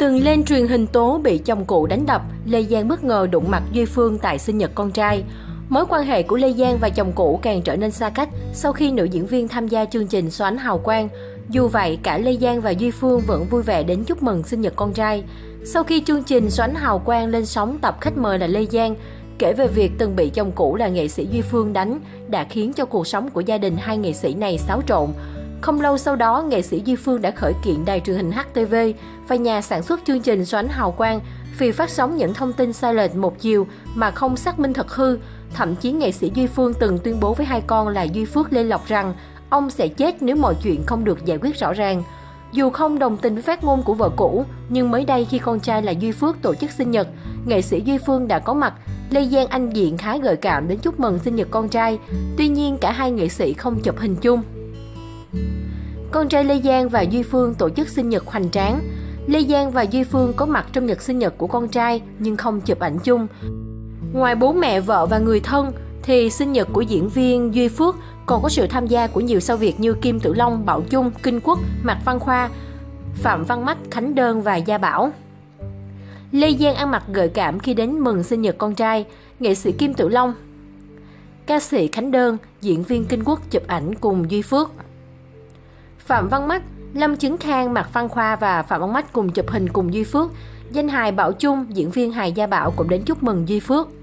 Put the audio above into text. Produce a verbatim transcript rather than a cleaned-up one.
Từng lên truyền hình tố bị chồng cũ đánh đập, Lê Giang bất ngờ đụng mặt Duy Phương tại sinh nhật con trai. Mối quan hệ của Lê Giang và chồng cũ càng trở nên xa cách sau khi nữ diễn viên tham gia chương trình Xoánh Hào Quang. Dù vậy, cả Lê Giang và Duy Phương vẫn vui vẻ đến chúc mừng sinh nhật con trai. Sau khi chương trình Xoánh Hào Quang lên sóng, tập khách mời là Lê Giang kể về việc từng bị chồng cũ là nghệ sĩ Duy Phương đánh đã khiến cho cuộc sống của gia đình hai nghệ sĩ này xáo trộn. Không lâu sau đó, nghệ sĩ Duy Phương đã khởi kiện đài truyền hình hát tê vê và nhà sản xuất chương trình Xoánh Hào Quang vì phát sóng những thông tin sai lệch một chiều mà không xác minh thật hư. Thậm chí nghệ sĩ Duy Phương từng tuyên bố với hai con là Duy Phước, Lê Lộc rằng ông sẽ chết nếu mọi chuyện không được giải quyết rõ ràng. Dù không đồng tình với phát ngôn của vợ cũ, nhưng mới đây khi con trai là Duy Phước tổ chức sinh nhật, nghệ sĩ Duy Phương đã có mặt. Lê Giang anh diện khá gợi cảm đến chúc mừng sinh nhật con trai. Tuy nhiên, cả hai nghệ sĩ không chụp hình chung. Con trai Lê Giang và Duy Phương tổ chức sinh nhật hoành tráng. Lê Giang và Duy Phương có mặt trong nhật sinh nhật của con trai nhưng không chụp ảnh chung. Ngoài bố mẹ, vợ và người thân, thì sinh nhật của diễn viên Duy Phước còn có sự tham gia của nhiều sao Việt như Kim Tử Long, Bảo Chung, Kinh Quốc, Mạc Văn Khoa, Phạm Văn Mách, Khánh Đơn và Gia Bảo. Lê Giang ăn mặc gợi cảm khi đến mừng sinh nhật con trai. Nghệ sĩ Kim Tử Long, ca sĩ Khánh Đơn, diễn viên Kinh Quốc chụp ảnh cùng Duy Phước. Phạm Văn Mách, Lâm Chứng Khang, Mạc Văn Khoa và Phạm Văn Mách cùng chụp hình cùng Duy Phước. Danh hài Bảo Chung, diễn viên hài Gia Bảo cũng đến chúc mừng Duy Phước.